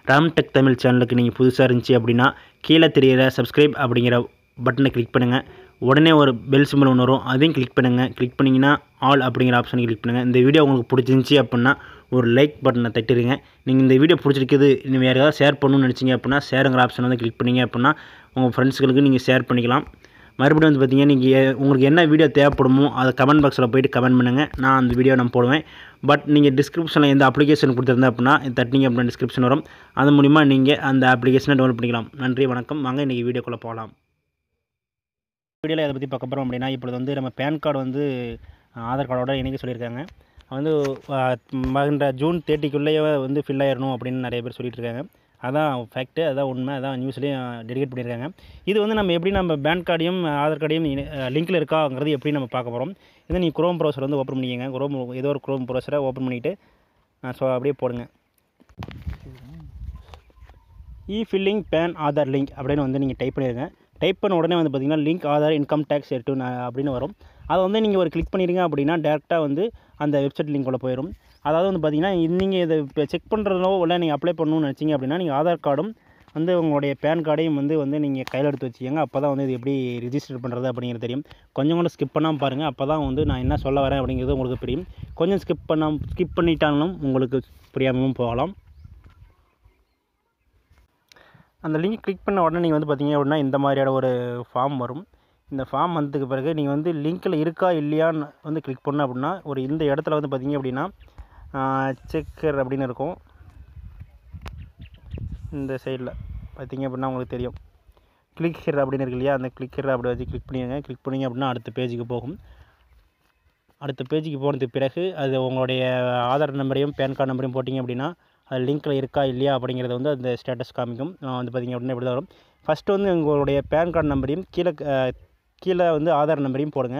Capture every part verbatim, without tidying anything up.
ராம்டெக்டமில் சேனலுக்கு நீங்கள் புதுசாக இருந்துச்சு அப்படின்னா கீழே தெரியிற சப்ஸ்கிரைப் அப்படிங்கிற பட்டனை கிளிக் பண்ணுங்கள். உடனே ஒரு பெல் சிம்பிள் ஒன்று வரும், அதையும் கிளிக் பண்ணுங்கள். கிளிக் பண்ணிங்கன்னா ஆல் அப்படிங்கிற ஆப்ஷனை கிளிக் பண்ணுங்கள். இந்த வீடியோ உங்களுக்கு பிடிச்சிருந்துச்சி அப்படின்னா ஒரு லைக் பட்டனை தட்டிடுங்க. நீங்கள் இந்த வீடியோ பிடிச்சிருக்குது இன்னும் வேறு ஏதாவது ஷேர் பண்ணணும்னு நினச்சிங்க அப்படின்னா ஷேருங்கிற ஆப்ஷன் வந்து கிளிக் பண்ணிங்க அப்படின்னா உங்கள் ஃப்ரெண்ட்ஸுகளுக்கு நீங்கள் ஷேர் பண்ணிக்கலாம். மறுபடியும் வந்து பார்த்திங்கன்னா நீங்கள் உங்களுக்கு என்ன வீடியோ தேவைப்படுமோ அதை கமெண்ட் பாக்ஸில் போய்ட்டு கமெண்ட் பண்ணுங்கள். நான் அந்த வீடியோ நான் போடுவேன். பட் நீங்கள் டிஸ்கிரிப்ஷனில் எந்த அப்ளிகேஷன் கொடுத்துருந்தா அப்படின்னா தட்டிங்க அப்படின்னா டிஸ்கிரிப்ஷன் வரும். அது மூலிமா நீங்கள் அந்த அப்ளிகேஷனை டவுன்லோட் பண்ணிக்கலாம். நன்றி, வணக்கம். வாங்க இன்றைக்கி வீடியோக்குள்ளே போகலாம். வீடியோவில் எதை பற்றி பார்க்க போகிறோம் அப்படின்னா, இப்பொழுது வந்து நம்ம பேன் கார்டு வந்து ஆதார் கார்டோட இணைக்க சொல்லியிருக்காங்க. வந்து மகின்ற ஜூன் தேர்ட்டிக்குள்ளேயே வந்து ஃபில் ஆயிடணும் அப்படின்னு நிறைய பேர் சொல்லிட்டு இருக்காங்க. அதான் ஃபேக்ட்டு, அதான் உண்மை, அதான் நியூஸ்லேயும் டெடிகேட் பண்ணியிருக்காங்க. இது வந்து நம்ம எப்படி நம்ம பேன் கார்டையும் ஆதார் கார்டையும் லிங்கில் இருக்காங்கிறது எப்படி நம்ம பார்க்க போகிறோம். இதை நீங்கள் குரோம் ப்ரௌசர் வந்து ஓப்பன் பண்ணிக்கங்க. குரோம் ஏதோ ஒரு குரோம் ப்ரௌசரை ஓப்பன் பண்ணிவிட்டு ஸோ அப்படியே போடுங்க. E filing PAN Aadhaar link அப்படின்னு வந்து நீங்கள் டைப் பண்ணிடுங்க. டைப் பண்ண உடனே வந்து பார்த்திங்கன்னா link Aadhaar income tax return அப்படின்னு வரும். அதை வந்து நீங்கள் ஒரு கிளிக் பண்ணிடுங்க அப்படின்னா டேரெக்டாக வந்து அந்த வெப்சைட் லிங்க்குள்ளே போயிடும். அதாவது வந்து பார்த்திங்கன்னா நீங்கள் இதை இப்போ செக் பண்ணுறதோ இல்லை நீங்கள் அப்ளை பண்ணணும்னு நினச்சிங்க அப்படின்னா நீங்கள் ஆதார் கார்டும் வந்து உங்களுடைய பேன் கார்டையும் வந்து வந்து நீங்கள் கையில் எடுத்து வச்சுக்கோங்க. அப்போ தான் வந்து இது எப்படி ரிஜிஸ்டர் பண்ணுறது அப்படிங்கிறது தெரியும். கொஞ்சம் கூட ஸ்கிப் பண்ணாமல் பாருங்கள். அப்போ தான் வந்து நான் என்ன சொல்ல வரேன் அப்படிங்கிறது உங்களுக்கு புரியும். கொஞ்சம் ஸ்கிப் பண்ணாமல் ஸ்கிப் பண்ணிட்டாலும் உங்களுக்கு புரியாமலும் போகலாம். அந்த லிங்க் கிளிக் பண்ண உடனே நீங்கள் வந்து பார்த்திங்க அப்படின்னா இந்த மாதிரியான ஒரு ஃபார்ம் வரும். இந்த ஃபார்ம் வந்ததுக்கு பிறகு நீங்கள் வந்து லிங்க்கில் இருக்கா இல்லையான்னு வந்து கிளிக் பண்ண அப்படின்னா ஒரு இந்த இடத்துல வந்து பார்த்திங்க அப்படின்னா செக்கர் அப்படின்னு இருக்கும். இந்த சைடில் பார்த்திங்க அப்படின்னா உங்களுக்கு தெரியும் கிளிக் ஹியர் அப்படின்னு இருக்கு இல்லையா, அந்த கிளிக் ஹியர் அப்படி வச்சு கிளிக் பண்ணிடுங்க. கிளிக் பண்ணிங்க அப்படின்னா அடுத்த பேஜுக்கு போகும். அடுத்த பேஜுக்கு போனதுக்கு பிறகு அது உங்களுடைய ஆதார் நம்பரையும் பேன் கார்டு நம்பரையும் போட்டிங்க அப்படின்னா அது லிங்க்கில் இருக்கா இல்லையா அப்படிங்கிறத வந்து அந்த ஸ்டேட்டஸ் காமிக்கும். வந்து பார்த்திங்க அப்படின்னா இப்படி தான் வரும். ஃபஸ்ட்டு வந்து உங்களுடைய பேன் கார்டு நம்பரையும் கீழே கீழே வந்து ஆதார் நம்பரையும் போடுங்க.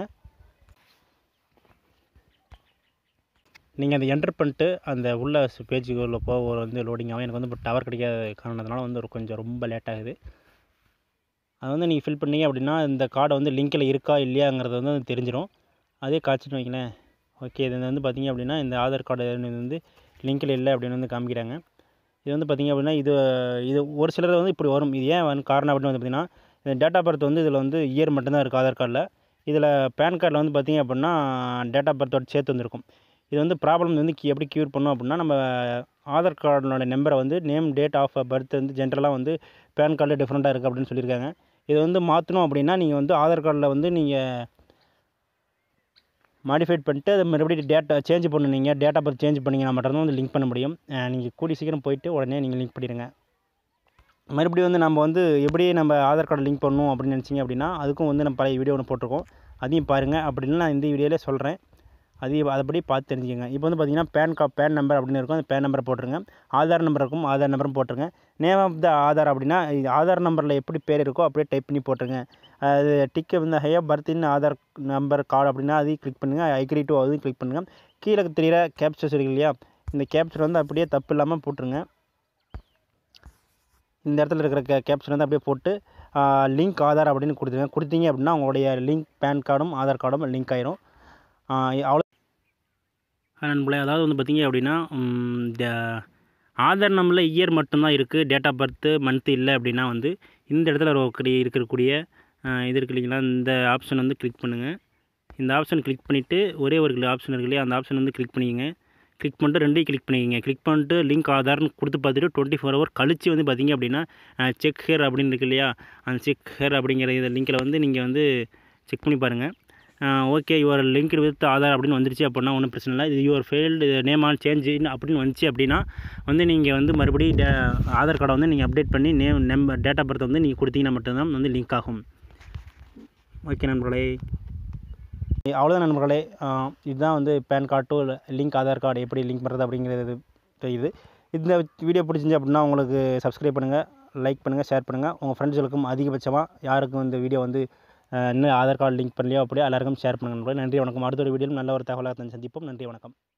நீங்கள் அதை என்டர் பண்ணிட்டு அந்த உள்ள பேஜுக்குள்ளே போக ஒரு வந்து லோடிங் ஆகும். எனக்கு வந்து இப்போ டவர் கிடைக்காத காரணத்தினால வந்து ஒரு கொஞ்சம் ரொம்ப லேட் ஆகுது. அதை வந்து நீங்கள் ஃபில் பண்ணிங்க அப்படின்னா இந்த கார்டை வந்து லிங்க்கில் இருக்கா இல்லையாங்கிறது வந்து தெரிஞ்சிடும். அதே காய்ச்சிட்டு வைங்களேன். ஓகே, இது வந்து பார்த்திங்க அப்படின்னா இந்த ஆதார் கார்டு வந்து லிங்கில் இல்லை அப்படின்னு வந்து காமிக்கிறாங்க. இது வந்து பார்த்திங்க அப்படின்னா இது இது ஒரு சிலர் வந்து இப்படி வரும். இது ஏன் வந்து காரணம் அப்படின்னு வந்து பார்த்திங்கன்னா இந்த டேட் ஆஃப் பர்த் வந்து இதில் வந்து இயர் மட்டும்தான் இருக்குது ஆதார் கார்டில். இதில் பேன் கார்டில் வந்து பார்த்திங்க அப்படின்னா டேட் ஆஃப் பர்த்தோட சேர்த்து வந்துருக்கும். இது வந்து ப்ராப்ளம் வந்து எப்படி க்யூர் பண்ணோம் அப்படின்னா நம்ம ஆதார் கார்டோட நம்பரை வந்து நேம் டேட் ஆஃப் பர்த் வந்து ஜென்ரலாக வந்து பேன் கார்டில் டிஃப்ரெண்ட்டாக இருக்குது அப்படின்னு சொல்லியிருக்காங்க. இதை வந்து மாற்றணும் அப்படின்னா நீங்கள் வந்து ஆதார் கார்டில் வந்து நீங்கள் மாடிஃபைட் பண்ணிட்டு அதை மறுபடியும் டேட்டா சேஞ்ச் பண்ணுனீங்க டேட்டா பர்த் சேஞ்ச் பண்ணிங்கன்னா மட்டும்தான் வந்து லிங்க் பண்ண முடியும். நீங்கள் கூடி சீக்கிரம் போயிட்டு உடனே நீங்கள் லிங்க் பண்ணிடுங்க. மறுபடியும் வந்து நம்ம வந்து எப்படி நம்ம ஆதார் கார்டு லிங்க் பண்ணணும் அப்படின்னு நினச்சிங்க அப்படின்னா அதுக்கும் வந்து நம்ம பழைய வீடியோ ஒன்று போட்டிருக்கோம். அதையும் பாருங்கள். அப்படின்னு நான் இந்த வீடியோவிலே சொல்கிறேன். அதையும் அதைப்படி பார்த்து தெரிஞ்சுக்கங்க. இப்போ வந்து பார்த்திங்கன்னா பேன் கா பேன் நம்பர் அப்படின்னு இருக்கும். அந்த பேன் நம்பரை போட்டுருங்க. ஆதார் நம்பர் இருக்கும், ஆதார் நம்பரும் போட்டுருங்க. நேம் ஆஃப் த ஆதார் அப்படின்னா ஆதார் நம்பரில் எப்படி பேர் இருக்கோ அப்படியே டைப் பண்ணி போட்டுருங்க. அது டிக்கு வந்து high of birth in Aadhaar number card அப்படின்னா அதையும் கிளிக் பண்ணுங்கள். ஐக்ரி டூ அதையும் கிளிக் பண்ணுங்கள். கீழே தெரிகிற கேப்சர்ஸ் இருக்கு இல்லையா, இந்த கேப்சர் வந்து அப்படியே தப்பு இல்லாமல் போட்டுருங்க. இந்த இடத்துல இருக்கிற கே கேப்சர் வந்து அப்படியே போட்டு லிங்க் ஆதார் அப்படின்னு கொடுத்துருங்க. கொடுத்தீங்க அப்படின்னா உங்களுடைய லிங்க் பேன் கார்டும் ஆதார் கார்டும் லிங்க் ஆயிரும். அவ்வளோ நண்பர்களே, அதாவது வந்து பார்த்திங்க அப்படின்னா இந்த ஆதார் நம்பரில் இயர் மட்டும்தான் இருக்குது, டேட் ஆஃப் பர்த்து மந்த்து இல்லை அப்படின்னா வந்து இந்த இடத்துல இருக்கக்கூடிய இது இருக்கு இல்லைங்களா, இந்த ஆப்ஷன் வந்து கிளிக் பண்ணுங்கள். இந்த ஆப்ஷன் கிளிக் பண்ணிவிட்டு ஒரே ஒரு ஆப்ஷன் இருக்கு இல்லையா, அந்த ஆப்ஷன் வந்து கிளிக் பண்ணிக்கங்க. கிளிக் பண்ணிட்டு ரெண்டையும் கிளிக் பண்ணிக்கங்க. கிளிக் பண்ணிட்டு லிங்க் ஆதார்னு கொடுத்து பார்த்துட்டு டுவெண்ட்டி ஃபோர் ஹவர் கழிச்சு வந்து பார்த்திங்க அப்படின்னா செக் ஹேர் அப்படின்னு இருக்கு இல்லையா, அந்த செக் ஹேர் அப்படிங்கிற இந்த லிங்கில் வந்து நீங்கள் வந்து செக் பண்ணி பாருங்கள். Okay your link with Aadhaar அப்படின்னு வந்துருச்சு அப்படின்னா ஒன்றும் பிரச்சனை இல்லை. இது your failed name on change அப்படின்னு வந்துச்சு அப்படின்னா வந்து நீங்கள் வந்து மறுபடியும் டே ஆதார் கார்டை வந்து நீங்கள் அப்டேட் பண்ணி நேம் நம்பர் டேட் ஆஃப் பர்த்தை வந்து நீங்கள் கொடுத்தீங்கன்னா மட்டும்தான் வந்து லிங்க் ஆகும். ஓகே நண்பர்களே, அவ்வளோதான் நண்பர்களே. இதுதான் வந்து PAN card to link Aadhaar card எப்படி லிங்க் பண்ணுறது அப்படிங்கிறது தெரியுது. இந்த வீடியோ பிடிச்சிருந்துச்சு அப்படின்னா உங்களுக்கு சப்ஸ்கிரைப் பண்ணுங்கள், லைக் பண்ணுங்கள், ஷேர் பண்ணுங்கள். உங்கள் ஃப்ரெண்ட்ஸுகளுக்கும் அதிகபட்சமாக யாருக்கும் இந்த வீடியோ வந்து இன்னும் ஆதார் கார்டு லிங்க் பண்ணலையோ அப்படியே எல்லாருக்கும் ஷேர் பண்ணுங்கள். நன்றி, வணக்கம். அடுத்த ஒரு வீடியோவில் நல்ல ஒரு தகவலாக சந்திப்போம். நன்றி, வணக்கம்.